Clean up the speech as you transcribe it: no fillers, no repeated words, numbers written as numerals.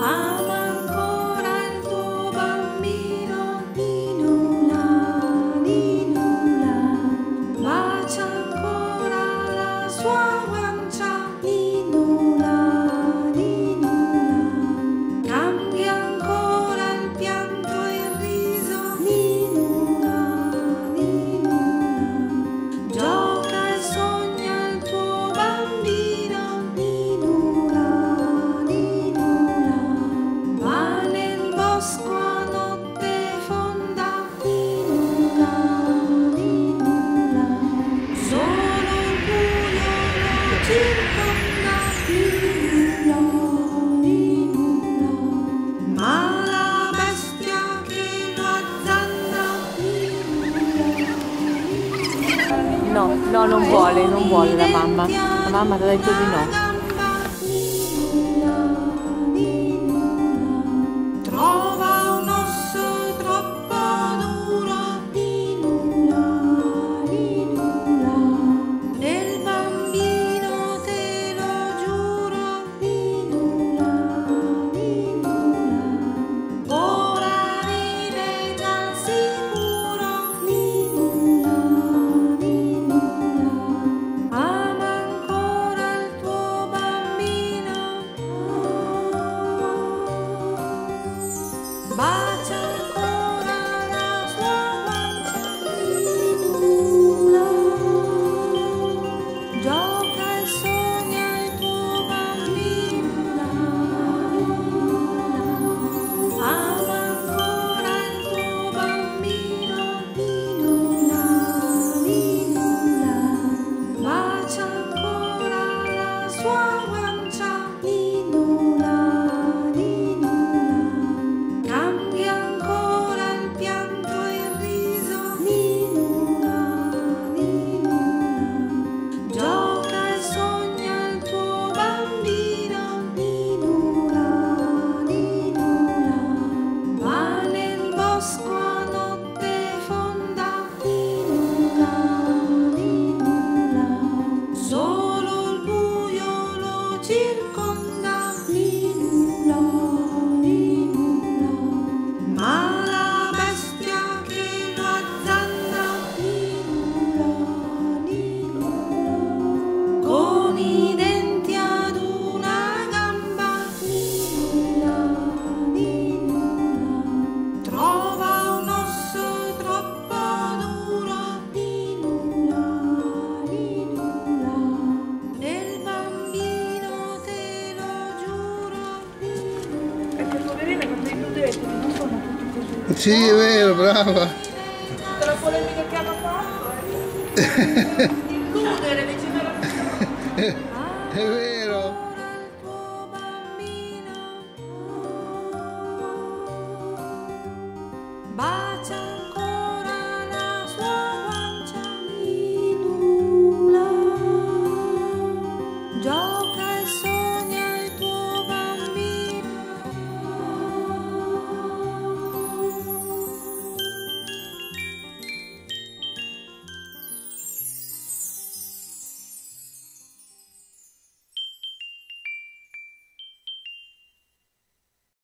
Ama ancora il tuo bambino, Ninula, Ninula. Bacia ancora la sua guancia, Ninula, Ninula. Cambia ancora il pianto e il riso, Ninula, Ninula. Gioca e sogna il tuo bambino, Ninula, Ninula. Va nel bosco a notte fonda, Ninula, Ninula. Solo il buio lo circonda, Ninula, Ninula. Ma la bestia che lo azzanna, Ninula. No, no, non vuole la mamma. La mamma ti ha detto di no. Trova un osso troppo duro, Ninula, Ninula. Del bambino te lo giuro, Ninula, Ninula. Ora vive dal sicuro, Ninula, Ninula. Ama ancora il tuo bambino, bacia ancora la sua guancia, Ninula. Gioca e sogna il tuo bambino, ama ancora il tuo bambino, Ninula, Ninula. Bacia ancora la sua guancia, Ninula, Ninula. Cambia ancora il pianto e il riso, Ninula, Ninula. Gioca e sogna il tuo bambino, Ninula, Ninula. Va nel bosco a notte fonda, Ninula, Ninula. Solo il buio lo circonda, Ninula, Ninula. Ma la bestia che lo azzanna, Ninula, Ninula. Con i denti ad una gamba, Ninula, Ninula. Trova un osso troppo duro, Ninula, Ninula. Del bambino te lo giuro, Ninula. Perché poverina quando i nudenti non sono tutti così. Sì, è vero, brava. Tutta la polemica che hanno fatto. Illudere vicino alla È vero.